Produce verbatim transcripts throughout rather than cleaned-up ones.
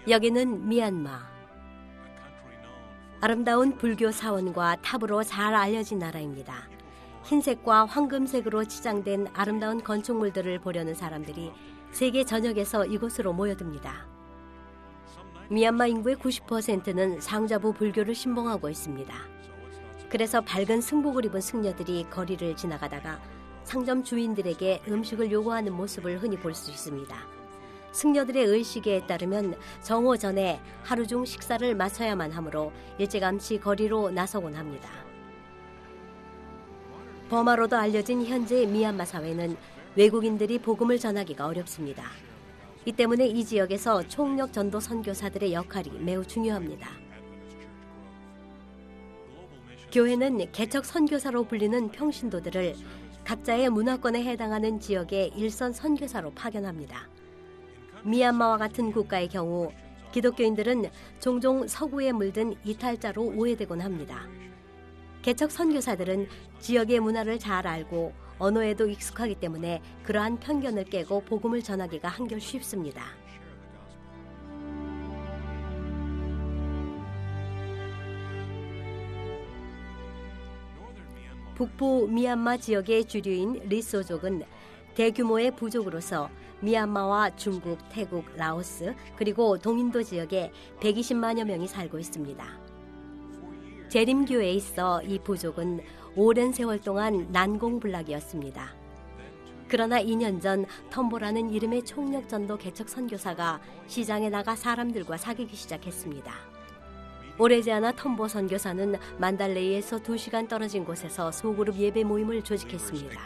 여기는 미얀마. 아름다운 불교 사원과 탑으로 잘 알려진 나라입니다. 흰색과 황금색으로 치장된 아름다운 건축물들을 보려는 사람들이 세계 전역에서 이곳으로 모여듭니다. 미얀마 인구의 구십 퍼센트는 상자부 불교를 신봉하고 있습니다. 그래서 밝은 승복을 입은 승려들이 거리를 지나가다가 상점 주인들에게 음식을 요구하는 모습을 흔히 볼 수 있습니다. 승려들의 의식에 따르면 정오 전에 하루 중 식사를 마쳐야만 하므로 일찌감치 거리로 나서곤 합니다. 버마로도 알려진 현재 미얀마 사회는 외국인들이 복음을 전하기가 어렵습니다. 이 때문에 이 지역에서 총력 전도 선교사들의 역할이 매우 중요합니다. 교회는 개척 선교사로 불리는 평신도들을 각자의 문화권에 해당하는 지역의 일선 선교사로 파견합니다. 미얀마와 같은 국가의 경우 기독교인들은 종종 서구에 물든 이탈자로 오해되곤 합니다. 개척 선교사들은 지역의 문화를 잘 알고 언어에도 익숙하기 때문에 그러한 편견을 깨고 복음을 전하기가 한결 쉽습니다. 북부 미얀마 지역의 주류인 리소족은 대규모의 부족으로서 미얀마와 중국, 태국, 라오스 그리고 동인도 지역에 백이십만여 명이 살고 있습니다. 재림교에 있어 이 부족은 오랜 세월 동안 난공불락이었습니다. 그러나 이 년 전 텀보라는 이름의 총력전도 개척 선교사가 시장에 나가 사람들과 사귀기 시작했습니다. 오래지 않아 텀보 선교사는 만달레이에서 두 시간 떨어진 곳에서 소그룹 예배 모임을 조직했습니다.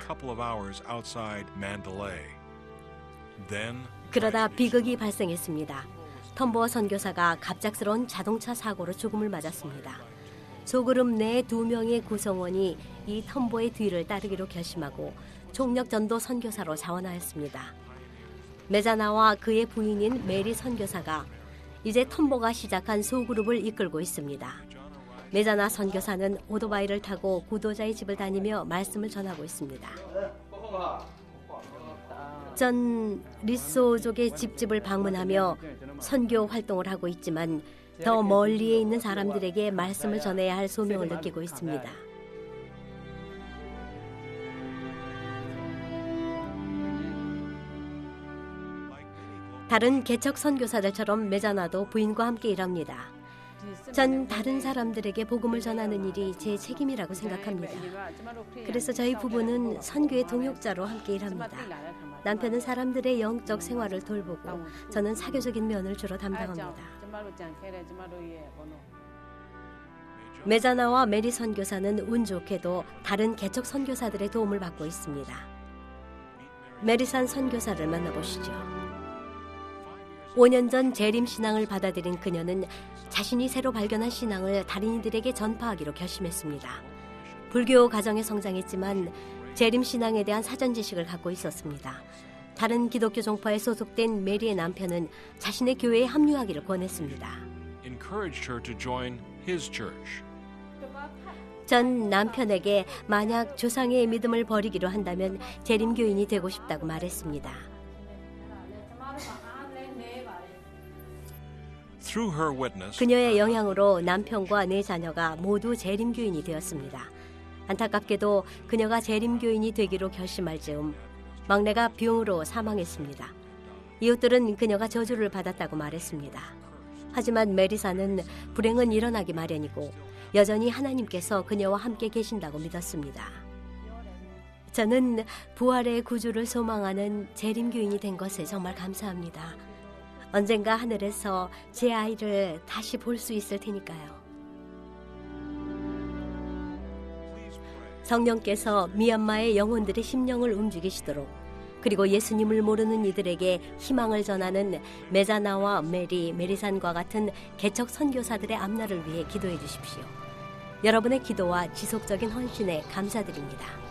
그러다 비극이 발생했습니다. 텀보 선교사가 갑작스러운 자동차 사고로 죽음을 맞았습니다. 소그룹 내 두 명의 구성원이 이 텀보의 뒤를 따르기로 결심하고 총력 전도 선교사로 자원하였습니다. 메자나와 그의 부인인 메리 선교사가 이제 텀보가 시작한 소그룹을 이끌고 있습니다. 메자나 선교사는 오토바이를 타고 구도자의 집을 다니며 말씀을 전하고 있습니다. 전 리소족의 집집을 방문하며 선교 활동을 하고 있지만 더 멀리에 있는 사람들에게 말씀을 전해야 할 소명을 느끼고 있습니다. 다른 개척 선교사들처럼 메자나도 부인과 함께 일합니다. 전 다른 사람들에게 복음을 전하는 일이 제 책임이라고 생각합니다. 그래서 저희 부부는 선교의 동역자로 함께 일합니다. 남편은 사람들의 영적 생활을 돌보고 저는 사교적인 면을 주로 담당합니다. 메자나와 메리 선교사는 운 좋게도 다른 개척 선교사들의 도움을 받고 있습니다. 메리산 선교사를 만나보시죠. 오 년 전 재림 신앙을 받아들인 그녀는 자신이 새로 발견한 신앙을 다린이들에게 전파하기로 결심했습니다. 불교 가정에 성장했지만 재림 신앙에 대한 사전 지식을 갖고 있었습니다. 다른 기독교 종파에 소속된 메리의 남편은 자신의 교회에 합류하기를 권했습니다. 전 남편에게 만약 조상의 믿음을 버리기로 한다면 재림 교인이 되고 싶다고 말했습니다. 그녀의 영향으로 남편과 네 자녀가 모두 재림교인이 되었습니다. 안타깝게도 그녀가 재림교인이 되기로 결심할 즈음 막내가 병으로 사망했습니다. 이웃들은 그녀가 저주를 받았다고 말했습니다. 하지만 메리사는 불행은 일어나기 마련이고 여전히 하나님께서 그녀와 함께 계신다고 믿었습니다. 저는 부활의 구주를 소망하는 재림교인이 된 것에 정말 감사합니다. 언젠가 하늘에서 제 아이를 다시 볼 수 있을 테니까요. 성령께서 미얀마의 영혼들의 심령을 움직이시도록 그리고 예수님을 모르는 이들에게 희망을 전하는 메자나와 메리, 메리산과 같은 개척 선교사들의 앞날을 위해 기도해 주십시오. 여러분의 기도와 지속적인 헌신에 감사드립니다.